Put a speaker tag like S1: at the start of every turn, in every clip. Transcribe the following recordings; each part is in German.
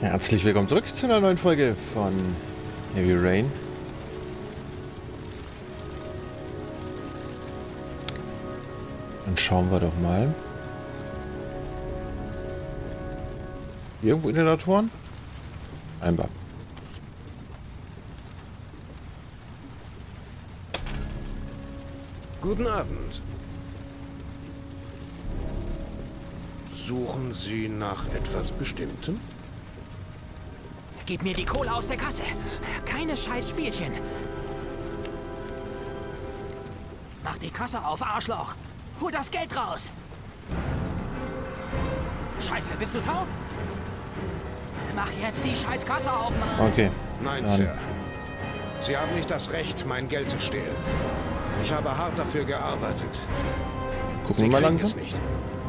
S1: Herzlich willkommen zurück zu einer neuen Folge von Heavy Rain. Dann schauen wir doch mal. Irgendwo in den Naturen? Einmal.
S2: Guten Abend. Suchen Sie nach etwas Bestimmtem?
S3: Gib mir die Kohle aus der Kasse. Keine scheiß Spielchen. Mach die Kasse auf, Arschloch. Hol das Geld raus. Scheiße, bist du taub? Mach jetzt die scheiß Kasse auf, Mann.
S1: Okay.
S2: Nein,
S1: Dann.
S2: Sir. Sie haben nicht das Recht, mein Geld zu stehlen. Ich habe hart dafür gearbeitet.
S1: Gucken wir mal
S2: kriegen
S1: langsam.
S2: es nicht.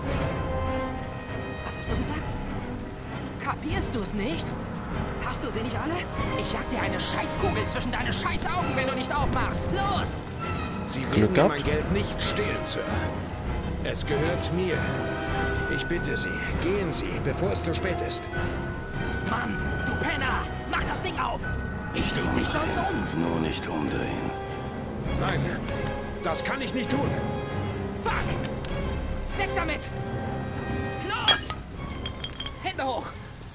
S3: Was hast du gesagt? Kapierst du es nicht? Hast du sie nicht alle? Ich jag dir eine Scheißkugel zwischen deine Scheißaugen, wenn du nicht aufmachst. Los!
S2: Sie
S1: Glück
S2: werden mir
S1: gehabt.
S2: mein Geld nicht stehlen, Sir. Es gehört mir. Ich bitte Sie, gehen Sie, bevor es zu spät ist.
S3: Mann, du Penner! Mach das Ding auf! Ich leg dich sonst um!
S4: Nur nicht umdrehen.
S2: Nein, das kann ich nicht tun.
S3: Fuck! Weg damit! Los! Hände hoch!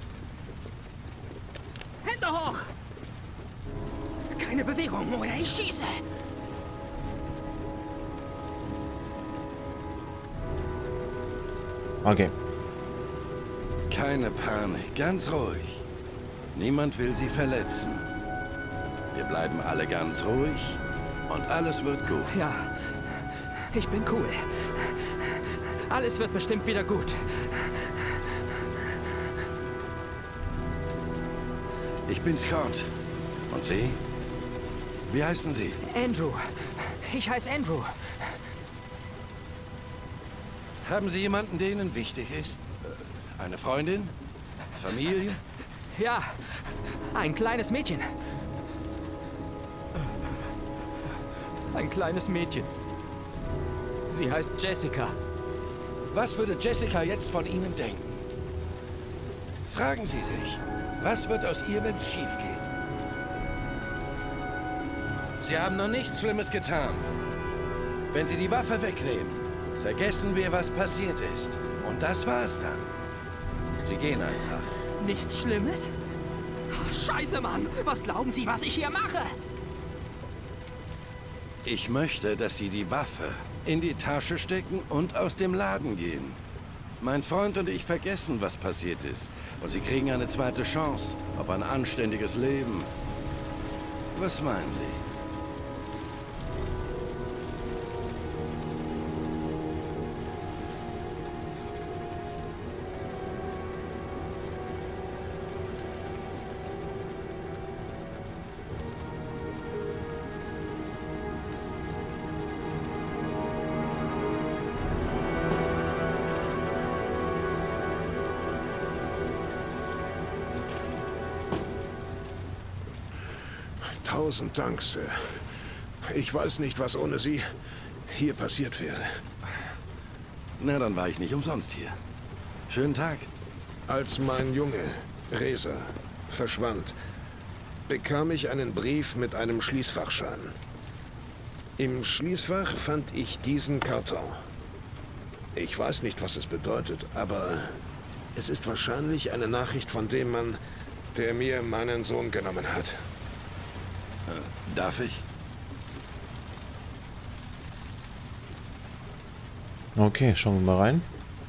S3: Hände hoch! Keine Bewegung, oder ich schieße!
S1: Okay.
S4: Keine Panik, ganz ruhig. Niemand will Sie verletzen. Wir bleiben alle ganz ruhig und alles wird gut.
S3: Ja, ich bin cool. Alles wird bestimmt wieder gut.
S4: Ich bin Scott. Und Sie? Wie heißen Sie?
S3: Andrew. Ich heiße Andrew.
S4: Haben Sie jemanden, der Ihnen wichtig ist? Eine Freundin? Familie?
S3: Ja, ein kleines Mädchen. Ein kleines Mädchen. Sie heißt Jessica.
S4: Was würde Jessica jetzt von Ihnen denken? Fragen Sie sich, was wird aus ihr, wenn es schief geht? Sie haben noch nichts Schlimmes getan. Wenn Sie die Waffe wegnehmen, vergessen wir, was passiert ist. Und das war's dann. Sie gehen einfach.
S3: Nichts Schlimmes? Scheiße, Mann. Was glauben Sie, was ich hier mache?
S4: Ich möchte, dass Sie die Waffe in die Tasche stecken und aus dem Laden gehen. Mein Freund und ich vergessen, was passiert ist. Und Sie kriegen eine zweite Chance auf ein anständiges Leben. Was meinen Sie?
S2: Tausend Dank, Sir. Ich weiß nicht, was ohne Sie hier passiert wäre.
S4: Na, dann war ich nicht umsonst hier. Schönen Tag.
S2: Als mein Junge, Reza, verschwand, bekam ich einen Brief mit einem Schließfachschein. Im Schließfach fand ich diesen Karton. Ich weiß nicht, was es bedeutet, aber es ist wahrscheinlich eine Nachricht von dem Mann, der mir meinen Sohn genommen hat.
S4: Darf ich?
S1: Okay, schauen wir mal rein.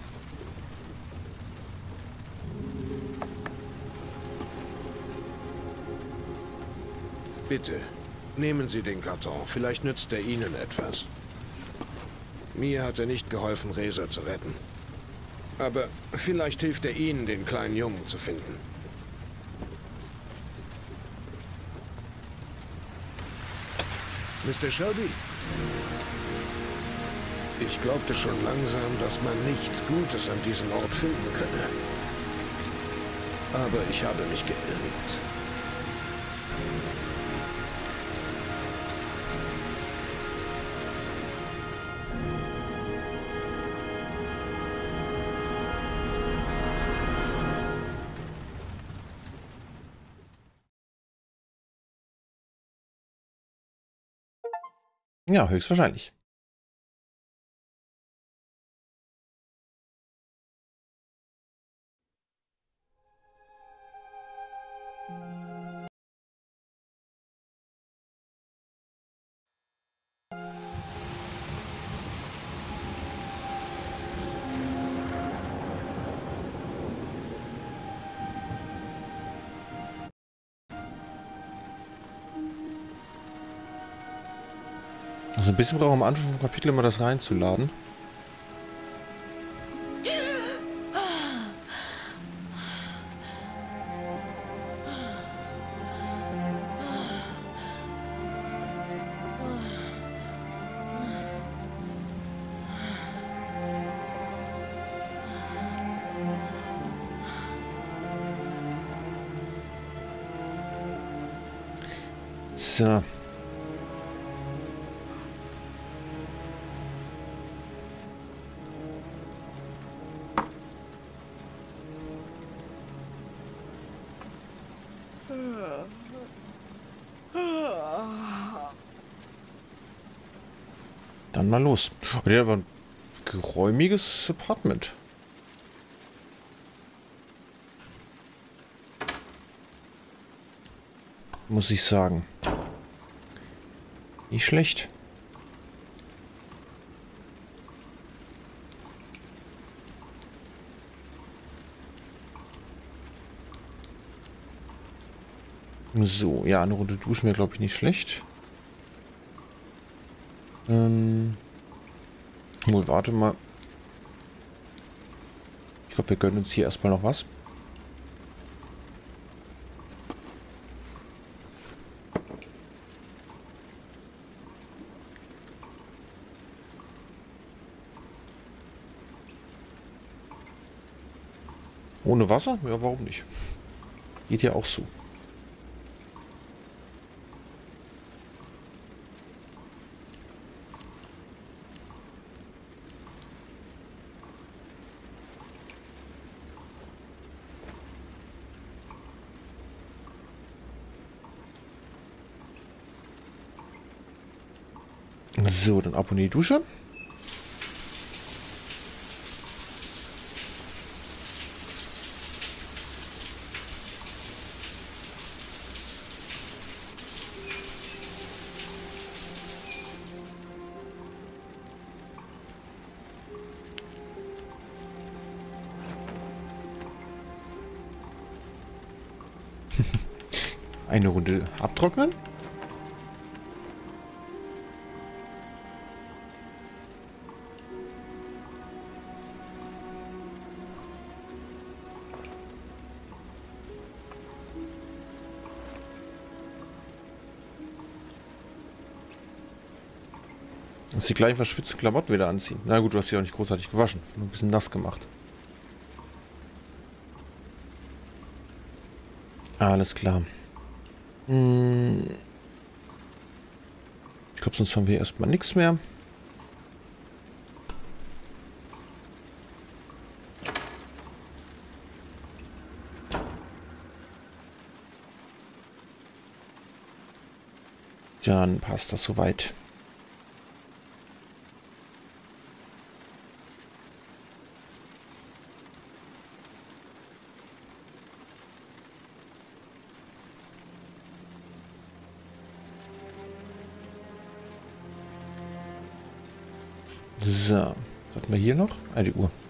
S2: Bitte, nehmen Sie den Karton. Vielleicht nützt er Ihnen etwas. Mir hat er nicht geholfen, Reza zu retten. Aber vielleicht hilft er Ihnen, den kleinen Jungen zu finden. Mr. Shelby? Ich glaubte schon langsam, dass man nichts Gutes an diesem Ort finden könne. Aber ich habe mich geirrt.
S1: Ja, höchstwahrscheinlich. Also ein bisschen braucht am Anfang vom Kapitel immer das reinzuladen. So. Dann mal los. Und ja, aber ein geräumiges Apartment. Muss ich sagen. Nicht schlecht. So, ja, eine Runde duschen wäre, glaube ich, nicht schlecht. Warte mal. Ich glaube, wir gönnen uns hier erstmal noch was. Ohne Wasser? Ja, warum nicht? Geht ja auch so. So, dann ab und in die Dusche. Eine Runde abtrocknen. Dass die gleich verschwitzte Klamotten wieder anziehen. Na gut, du hast sie auch nicht großartig gewaschen. Nur ein bisschen nass gemacht. Alles klar. Ich glaube, sonst haben wir erstmal nichts mehr. Dann passt das soweit. So, was hatten wir hier noch? Ah, die Uhr.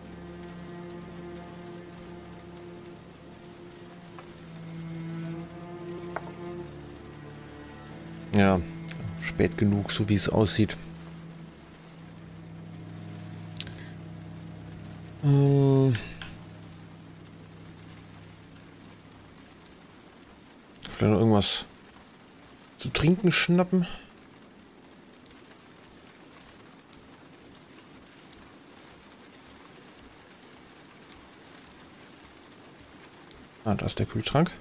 S1: Ja, spät genug, so wie es aussieht. Vielleicht noch irgendwas zu trinken schnappen. Ah, da ist der Kühlschrank.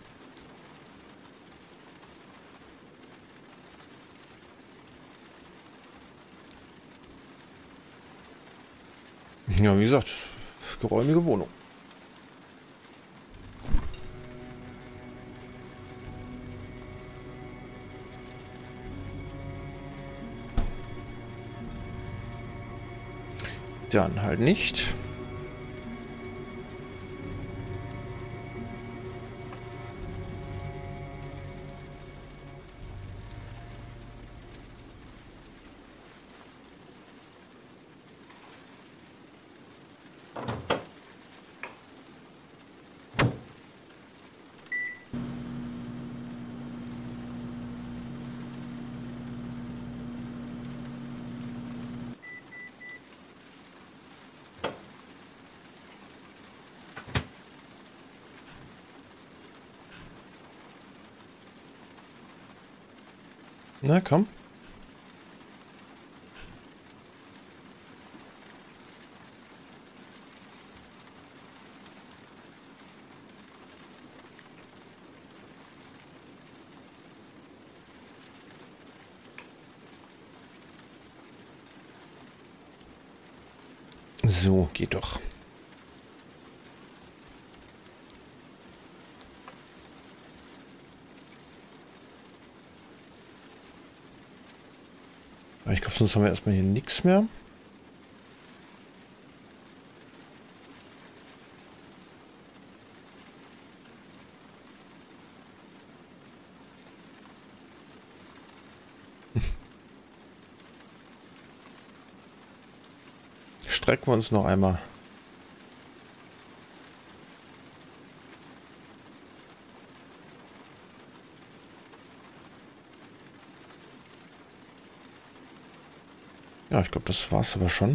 S1: Ja, wie gesagt, geräumige Wohnung. Dann halt nicht. Na, komm. So, geht doch. Ich glaube, sonst haben wir erstmal hier nichts mehr. Strecken wir uns noch einmal. Ja, ich glaube, das war's aber schon.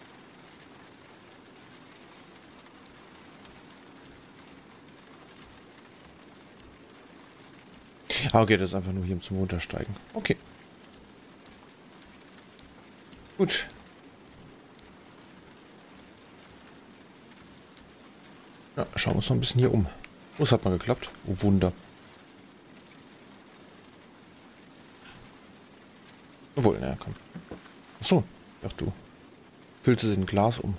S1: Ah, okay, das ist einfach nur hier zum Runtersteigen. Okay. Gut. Ja, schauen wir uns noch ein bisschen hier um. Oh, es hat mal geklappt. Oh, Wunder. Obwohl, naja, komm. Achso, ach du. Füllst es in ein Glas um.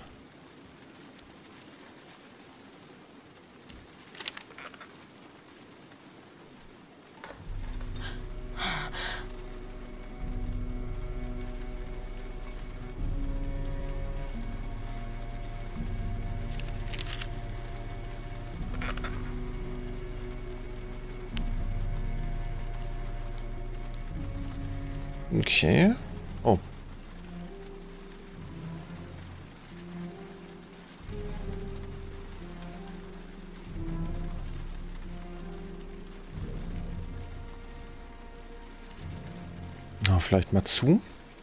S1: Okay. Oh. Na, vielleicht mal zu.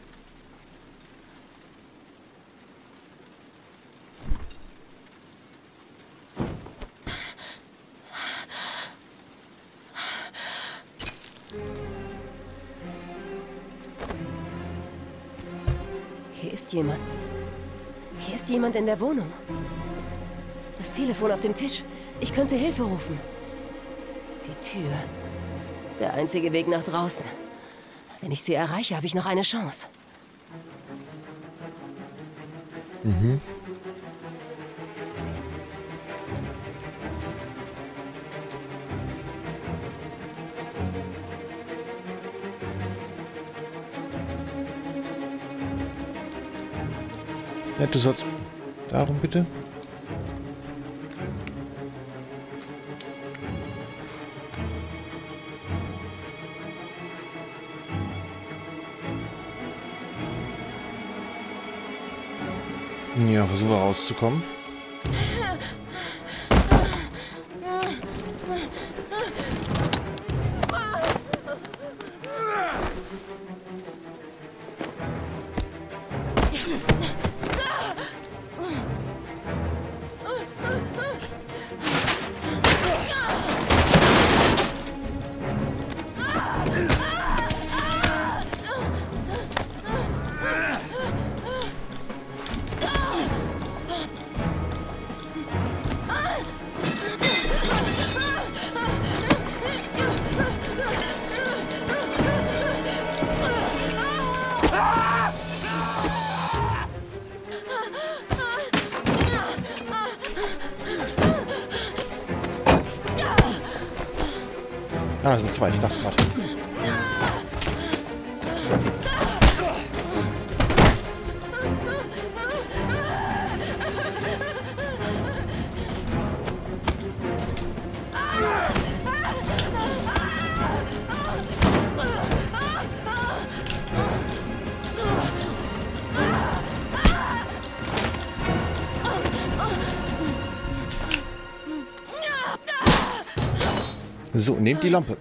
S5: Hier ist jemand. Hier ist jemand in der Wohnung. Das Telefon auf dem Tisch. Ich könnte Hilfe rufen. Die Tür. Der einzige Weg nach draußen. Wenn ich sie erreiche, habe ich noch eine Chance.
S1: Mhm. Ja, du sollst... Darum bitte. Ja, versuche rauszukommen. Ah, das sind zwei, ich dachte gerade. So, nehmt die Lampe.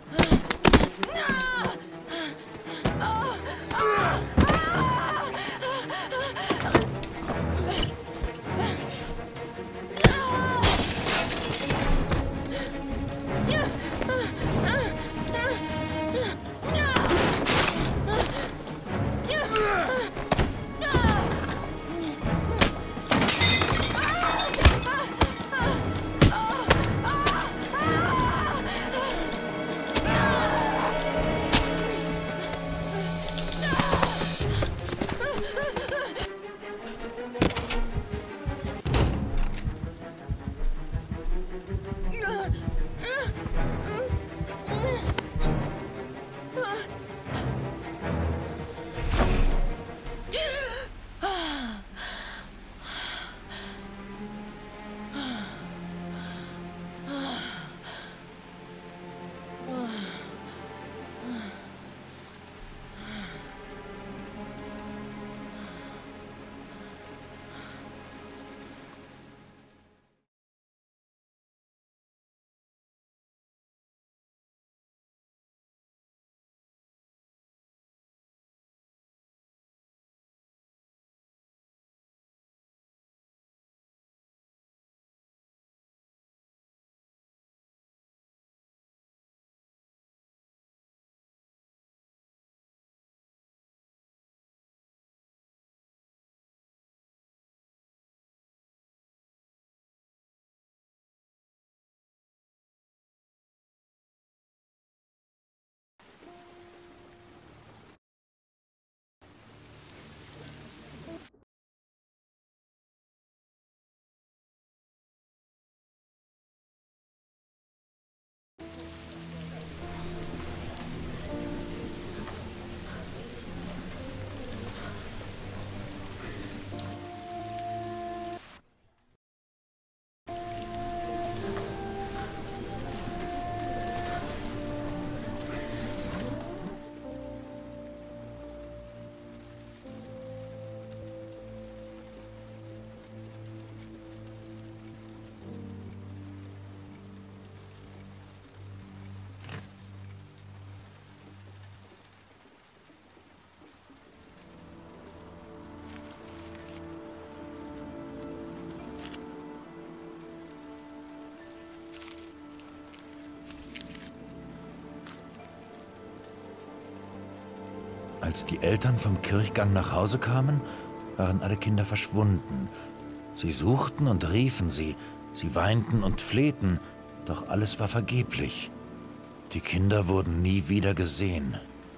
S6: Als die Eltern vom Kirchgang nach Hause kamen, waren alle Kinder verschwunden. Sie suchten und riefen sie, sie weinten und flehten, doch alles war vergeblich. Die Kinder wurden nie wieder gesehen.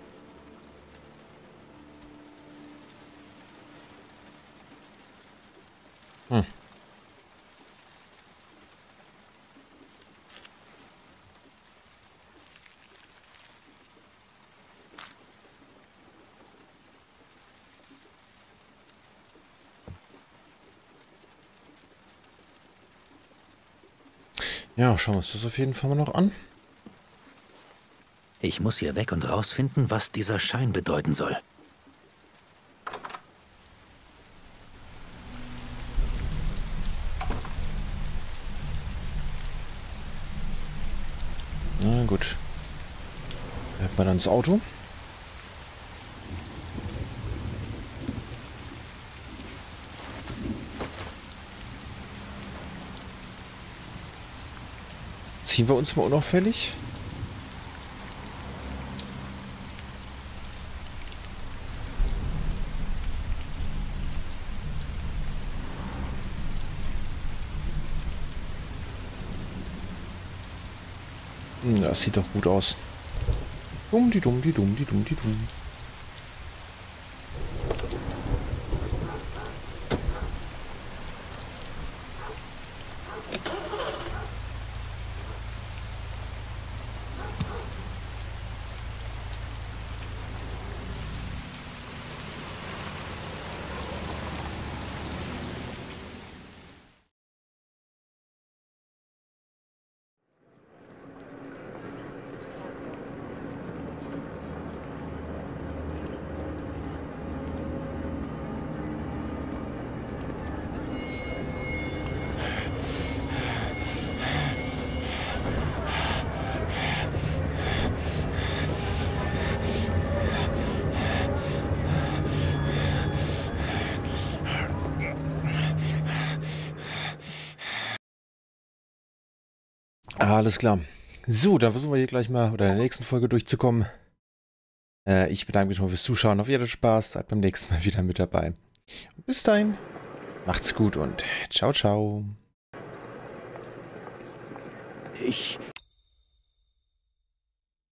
S1: Ja, schauen wir uns das auf jeden Fall mal noch an.
S6: Ich muss hier weg und rausfinden, was dieser Schein bedeuten soll.
S1: Na gut. Fährt man dann ins Auto. Ziehen wir uns mal unauffällig. Das sieht doch gut aus. Dumm, die dumm, die dumm, die dumm, die dumm. Alles klar. So, dann versuchen wir hier gleich mal oder in der nächsten Folge durchzukommen. Ich bedanke mich schon mal fürs Zuschauen. Hoffe, ihr hattet Spaß. Seid beim nächsten Mal wieder mit dabei. Und bis dahin, macht's gut und ciao, ciao.
S6: Ich